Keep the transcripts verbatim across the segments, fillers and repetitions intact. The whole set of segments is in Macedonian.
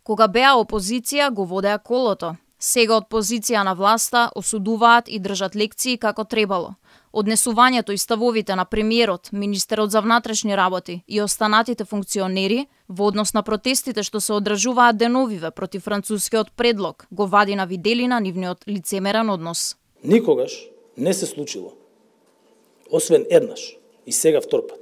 Кога беа опозиција, го водеа колото. Сега од позиција на власта осудуваат и држат лекции како требало. Однесувањето и ставовите на премиерот, министерот за внатрешни работи и останатите функционери во однос на протестите што се одржуваат деновиве против францускиот предлог го вади на виделина нивниот лицемерен однос. Никогаш не се случило, освен еднаш и сега втор пат,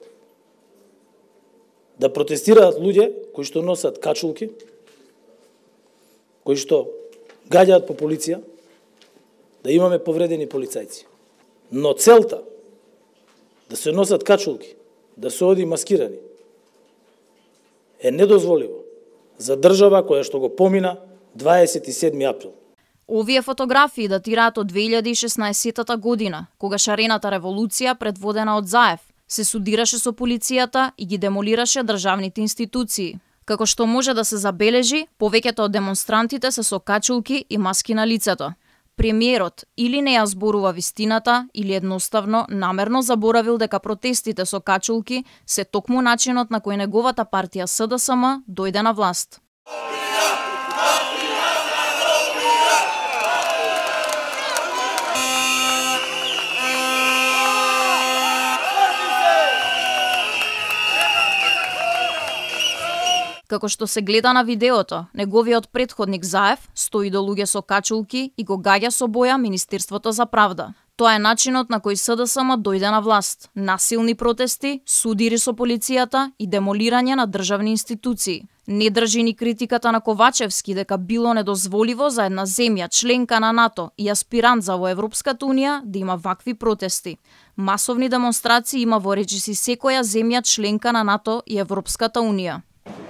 да протестираат луѓе кои што носат качулки, кои што гаѓаат по полиција, да имаме повредени полицајци. Но целта да се носат качулки, да се оди маскирани, е недозволиво за држава која што го помина дваесет и седми април. Овие фотографии датираат од две илјади и шеснаесетта година, кога шарената револуција, предводена од Заев, се судираше со полицијата и ги демолираше државните институции. Како што може да се забележи, повеќето од демонстрантите се со качулки и маски на лицето. Премиерот или не ја зборува вистината, или едноставно намерно заборавил дека протестите со качулки се токму начинот на кој неговата партија С Д С М дојде на власт. Како што се гледа на видеото, неговиот претходник Заев стои до луѓе со качулки и го гаѓа со боја Министерството за правда. Тоа е начинот на кој С Д С М дојде на власт. Насилни протести, судири со полицијата и демолирање на државни институции. Не држи ни критиката на Ковачевски дека било недозволиво за една земја членка на НАТО и аспирант за во Европската унија да има вакви протести. Масовни демонстрации има во речиси секоја земја членка на НАТО и Европската унија.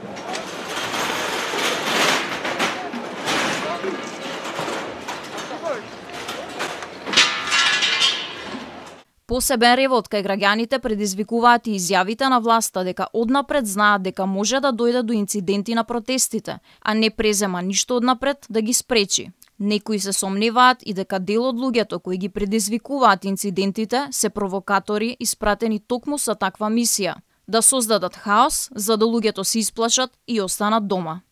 Посебен револт кај граѓаните предизвикуваат и изјавите на власта дека однапред знаат дека може да дојде до инциденти на протестите, а не презема ништо однапред да ги спречи. Некои се сомневаат и дека дел од луѓето кои ги предизвикуваат инцидентите се провокатори испратени токму со таква мисија – да создадат хаос за да луѓето се исплашат и останат дома.